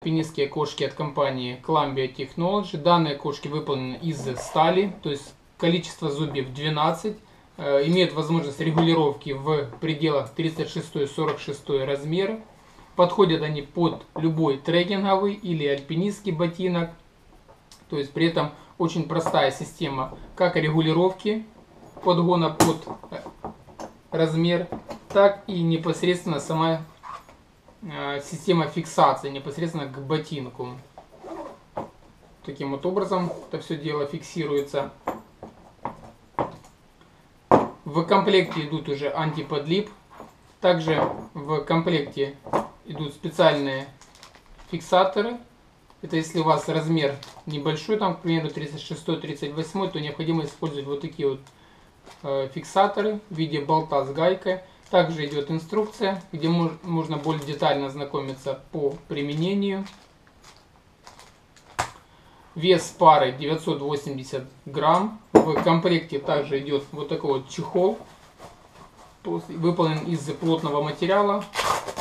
Альпинистские кошки от компании Columbia Technology. Данные кошки выполнены из стали, то есть количество зубьев 12. Имеют возможность регулировки в пределах 36-46 размера. Подходят они под любой трекинговый или альпинистский ботинок. То есть при этом очень простая система как регулировки подгона под размер, так и непосредственно сама система фиксации непосредственно к ботинку. Таким вот образом это все дело фиксируется. В комплекте идут уже антиподлип. Также в комплекте идут специальные фиксаторы. Это если у вас размер небольшой, там, к примеру, 36-38, то необходимо использовать вот такие вот фиксаторы в виде болта с гайкой. Также идет инструкция, где можно более детально ознакомиться по применению. Вес пары 980 грамм. В комплекте также идет вот такой вот чехол, выполнен из плотного материала.